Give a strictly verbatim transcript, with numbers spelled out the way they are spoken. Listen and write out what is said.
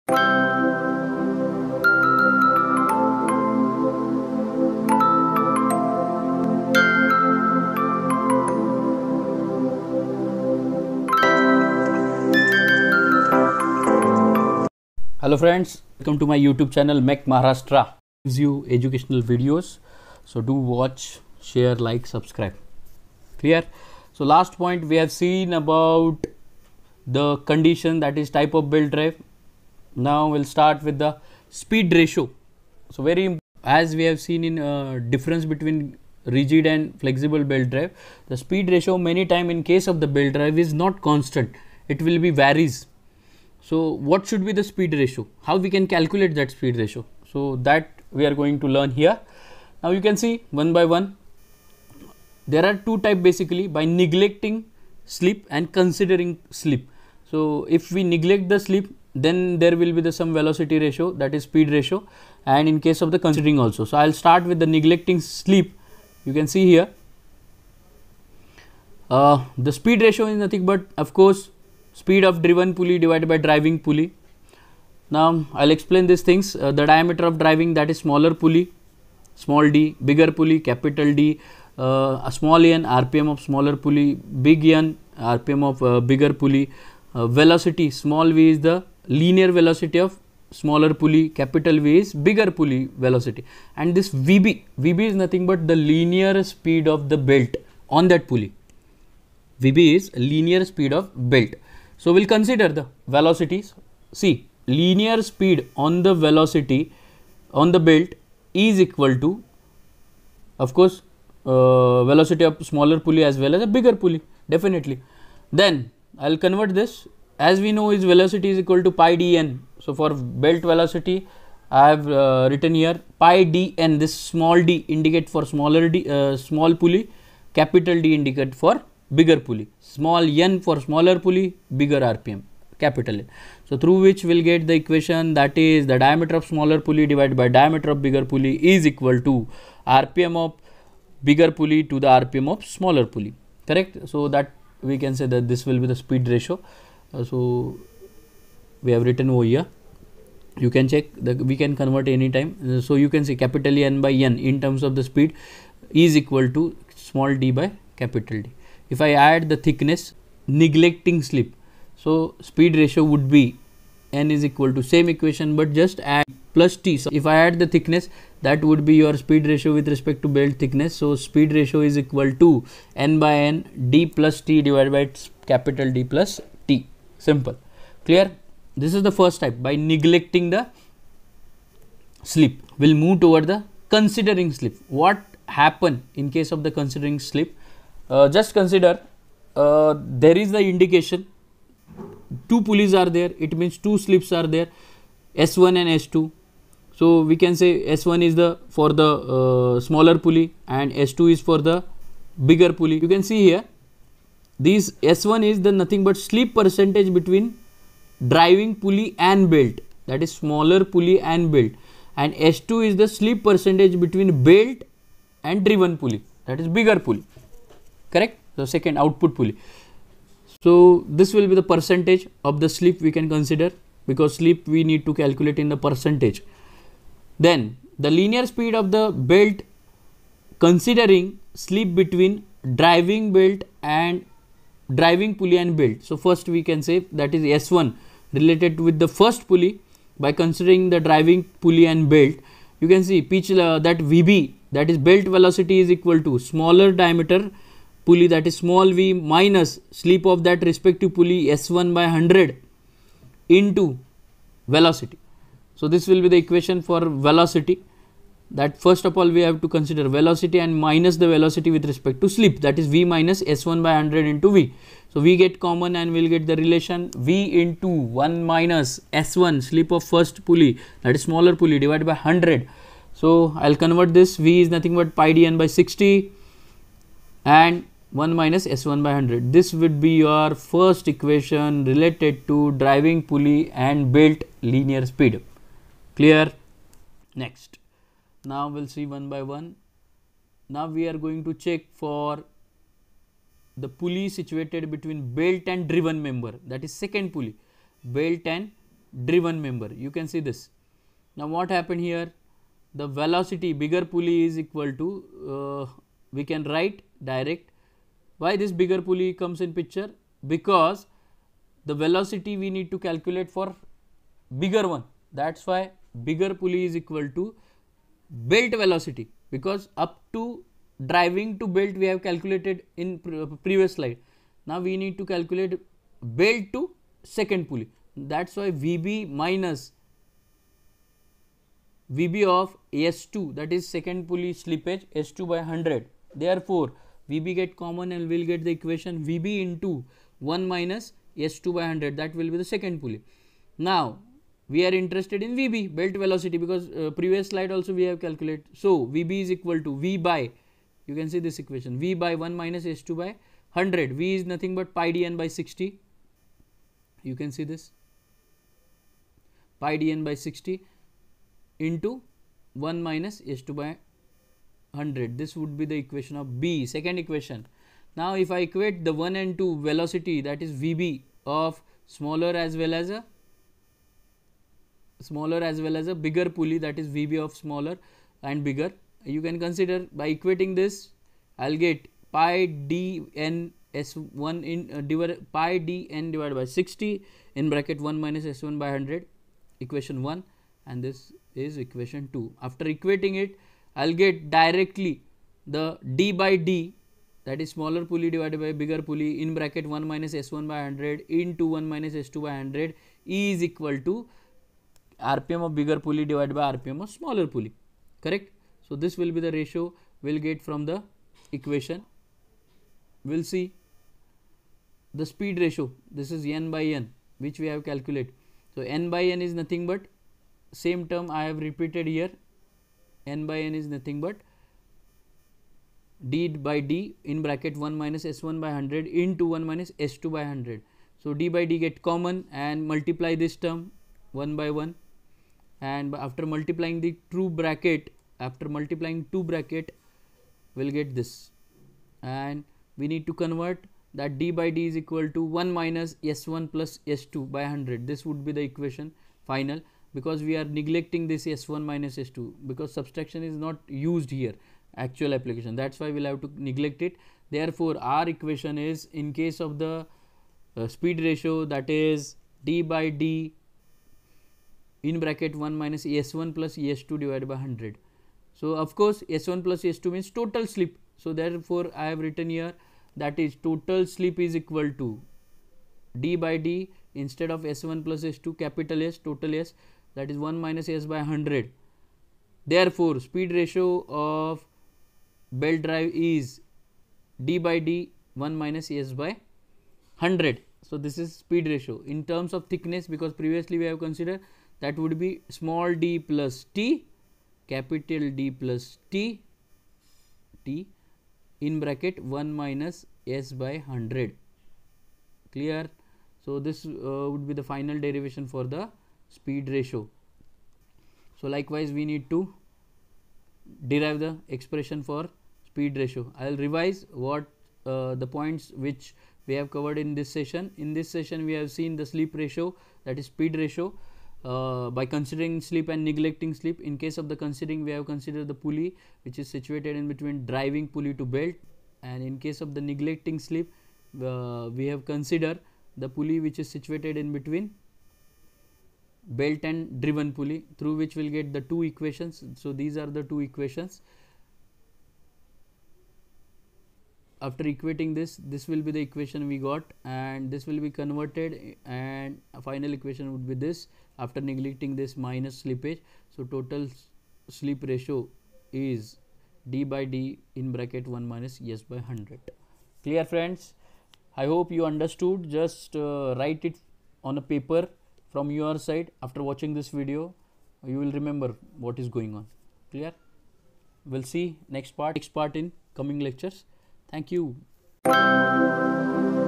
Hello friends, welcome to my YouTube channel Mech Maharashtra. Gives you educational videos, so do watch, share, like, subscribe. Clear? So last point we have seen about the condition, that is type of belt drive. Now we'll start with the speed ratio. So very, as we have seen in uh, difference between rigid and flexible belt drive, the speed ratio many time in case of the belt drive is not constant, it will be varies. So what should be the speed ratio? How we can calculate that speed ratio? So that we are going to learn here. Now you can see one by one. There are two types basically, by neglecting slip and considering slip. So if we neglect the slip, then there will be the some velocity ratio, that is speed ratio, and in case of the considering also. So I'll start with the neglecting slip. You can see here uh, the speed ratio is nothing but, of course, speed of driven pulley divided by driving pulley. Now I'll explain these things. Uh, the diameter of driving, that is smaller pulley, small d, bigger pulley, capital D, uh, a small n, R P M of smaller pulley, big N, R P M of uh, bigger pulley. Uh, velocity, small v is the linear velocity of smaller pulley, capital V is bigger pulley velocity, and this V B, V B is nothing but the linear speed of the belt on that pulley. V B is linear speed of belt. So we'll consider the velocities. See, linear speed on the velocity on the belt is equal to, of course, uh, velocity of smaller pulley as well as a bigger pulley, definitely. Then I'll convert this. As we know, is velocity is equal to pi dn. So for belt velocity, I have uh, written here pi dn. This small d indicate for smaller d, uh, small pulley, capital D indicate for bigger pulley, small n for smaller pulley, bigger R P M, capital N. So through which we'll get the equation, that is the diameter of smaller pulley divided by diameter of bigger pulley is equal to R P M of bigger pulley to the R P M of smaller pulley. Correct? So that we can say that this will be the speed ratio. Uh, so we have written over here. You can check that we can convert any time. Uh, so you can see capital N by N in terms of the speed is equal to small d by capital D. If I add the thickness, neglecting slip, so speed ratio would be N is equal to same equation, but just add plus T. So if I add the thickness, that would be your speed ratio with respect to belt thickness. So speed ratio is equal to N by N D plus T divided by capital D plus T. Simple. Clear? This is the first type, by neglecting the slip. We'll move toward the considering slip. What happen in case of the considering slip? Uh, just consider uh, there is the indication, two pulleys are there, it means two slips are there, S one and S two. So we can say S one is the for the uh, smaller pulley and S two is for the bigger pulley. You can see here, these S one is the nothing but slip percentage between driving pulley and belt, that is smaller pulley and belt, and S two is the slip percentage between belt and driven pulley, that is bigger pulley. Correct? So second output pulley. So this will be the percentage of the slip we can consider, because slip we need to calculate in the percentage. Then the linear speed of the belt considering slip between driving belt and driving pulley and belt. So first we can say that is S one related with the first pulley by considering the driving pulley and belt. You can see pitch uh, that V B, that is belt velocity, is equal to smaller diameter pulley, that is small v, minus slip of that respective pulley S one by one hundred into velocity. So this will be the equation for velocity, that first of all we have to consider velocity and minus the velocity with respect to slip, that is v minus S one by one hundred into v. So we get common and we will get the relation v into one minus S one slip of first pulley, that is smaller pulley, divided by one hundred. So I'll convert this, v is nothing but pi dn by sixty and one minus S one by one hundred. This would be your first equation related to driving pulley and belt linear speed. Clear? Next. Now we'll see one by one. Now we are going to check for the pulley situated between belt and driven member, that is second pulley, belt and driven member. You can see this. Now what happened here? The velocity bigger pulley is equal to, uh, we can write direct. Why this bigger pulley comes in picture? Because the velocity we need to calculate for bigger one. That's why bigger pulley is equal to belt velocity, because up to driving to belt we have calculated in pre previous slide. Now we need to calculate belt to second pulley. That's why V B minus V B of S two, that is second pulley slippage, S two by one hundred. Therefore, V B get common and we will get the equation V B into one minus S two by one hundred, that will be the second pulley. Now we are interested in V B, belt velocity, because uh, previous slide also we have calculated. So V B is equal to V by, you can see this equation, V by one minus S two by one hundred. V is nothing but pi dn by sixty. You can see this, pi dn by sixty into one minus S two by one hundred. This would be the equation of B, second equation. Now if I equate the one and two velocity, that is V B of smaller as well as a smaller as well as a bigger pulley, that is V B of smaller and bigger, you can consider by equating this, I will get pi d n s one in uh, divided pi d n divided by sixty in bracket one minus s one by one hundred, equation one, and this is equation two. After equating it, I will get directly the d by d, that is smaller pulley divided by bigger pulley in bracket one minus s one by one hundred into one minus s two by one hundred is equal to R P M of bigger pulley divided by R P M of smaller pulley, correct. So this will be the ratio we will get from the equation. We will see the speed ratio, this is n by n, which we have calculated. So n by n is nothing but, same term I have repeated here, n by n is nothing but d by d in bracket one minus s one by one hundred into one minus s two by one hundred. So d by d get common and multiply this term one by one, and after multiplying the two bracket, after multiplying two bracket we will get this, and we need to convert that d by d is equal to one minus s one plus s two by one hundred. This would be the equation final, because we are neglecting this s one minus s two, because subtraction is not used here, actual application, that's why we will have to neglect it. Therefore our equation is, in case of the uh, speed ratio, that is d by d in bracket one minus s one plus s two divided by one hundred. So of course s one plus s two means total slip. So therefore I have written here, that is total slip is equal to d by d, instead of s one plus s two, capital S, total S, that is one minus s by one hundred. Therefore speed ratio of belt drive is d by d one minus s by one hundred. So this is speed ratio. In terms of thickness, because previously we have considered, that would be small d plus t, capital D plus t, t in bracket one minus s by one hundred, clear. So this uh, would be the final derivation for the speed ratio. So likewise we need to derive the expression for speed ratio. I will revise what uh, the points which we have covered in this session. In this session we have seen the slip ratio, that is speed ratio, uh, by considering slip and neglecting slip. In case of the considering, we have considered the pulley which is situated in between driving pulley to belt, and in case of the neglecting slip, uh, we have considered the pulley which is situated in between belt and driven pulley, through which we will get the two equations. So these are the two equations. After equating this, this will be the equation we got, and this will be converted, and a final equation would be this after neglecting this minus slippage. So total slip ratio is d by d in bracket one minus s by one hundred. Clear friends? I hope you understood. Just uh, write it on a paper from your side. After watching this video, you will remember what is going on. Clear? We'll see next part next part in coming lectures. Thank you.